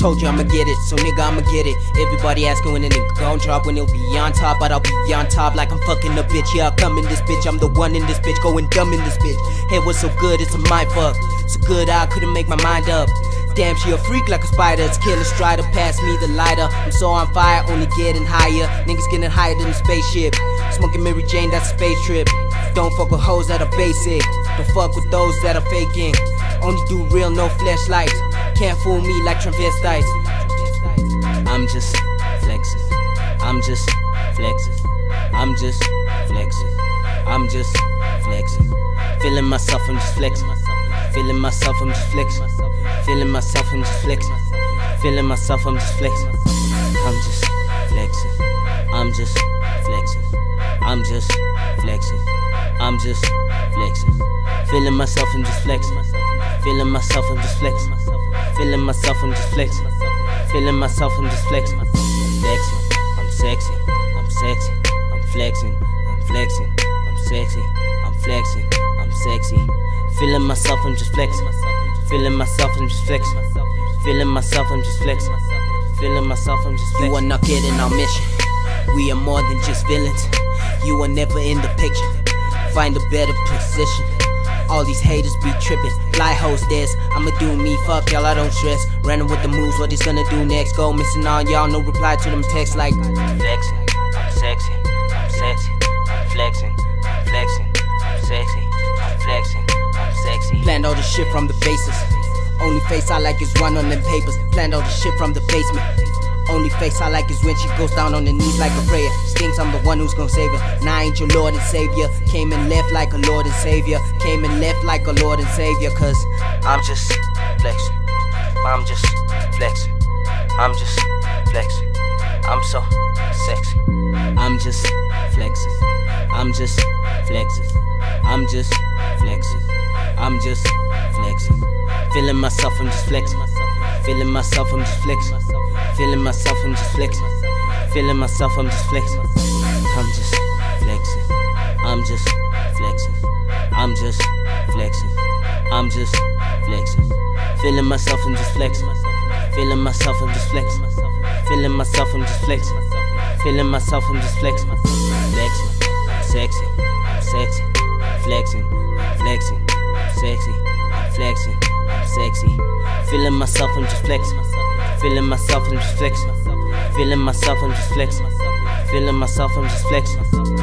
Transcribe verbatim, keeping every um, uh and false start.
told you I'ma get it, so nigga I'ma get it. Everybody asking when a nigga gon' drop, when he'll be on top, but I'll be on top like I'm fucking a bitch. Yeah, I come in this bitch, I'm the one in this bitch, going dumb in this bitch. Head was so good, it's a mind fuck. So good I couldn't make my mind up. Damn, she a freak like a spider. It's Killer Strider, pass me the lighter. I'm so on fire, only getting higher. Niggas getting higher than a spaceship. Smoking Mary Jane, that's a space trip. Don't fuck with hoes that are basic. Don't fuck with those that are faking. Only do real, no flashlights. Can't fool me like transvestites. I'm just flexing. I'm just flexing. I'm just flexing. I'm just flexing. Feeling myself, I'm just flexing. Feeling myself, I'm just flexing. Feeling myself, I'm just flexing. Feeling myself, I'm just flexing. I'm just flexing. I'm just flexing. I'm just flexing. I'm just flexing. Feeling myself, I'm just flexing. Feeling myself, I'm just flexing. Feeling myself, I'm just flexing. Feeling myself, I'm just flexing. Flexing. I'm sexy. I'm sexy. I'm flexing. I'm flexing. I'm sexy. I'm flexing. I'm sexy. Feeling myself, I'm just flexing. Feeling myself, I'm just flexing. Feeling myself, I'm just flexing. Feeling myself, I'm just flexing. You are not getting our mission. We are more than just villains. You are never in the picture. Find a better position. All these haters be tripping. Fly hoes this, I'ma do me. Fuck y'all, I don't stress. Random with the moves, what he's gonna do next. Go missing on y'all, no reply to them texts like flexing. I'm sexy. I'm sexy. I'm flexing. I'm flexing. I'm sexy. I'm flexing. I'm sexy. Planned all the shit from the basis. Only face I like is one on them papers. Planned all the shit from the basement. Only face I like is when she goes down on her knees like a prayer. Stings, I'm the one who's gonna save her. Nah, I ain't your Lord and Savior. Came and left like a Lord and Savior. Came and left like a Lord and Savior. Cause I'm just flexing. I'm just flexing. I'm just flexing. I'm so sexy. I'm just flexing. I'm just flexing. I'm just flexing. I'm just flexing. Feeling myself, I'm just flexing. Feeling myself, I'm just flexing. Feeling myself, I'm just flexing. Feeling myself, I'm just flexing. I'm just flexing. I'm just flexing. I'm just flexing. I'm just flexing. Feeling myself, I'm just flexing. Feeling myself, I'm just flexing. Feeling myself, I'm just flexing. Feeling myself, I'm just flexing. Flexing. I'm sexy. I'm sexy. I'm flexing. I'm flexing. I'm sexy. I'm flexing. I'm sexy. Feeling myself, I'm just flexing. Feeling myself, I'm just flexing. Feeling myself, I'm just flexing. Feeling myself, I'm just flexing.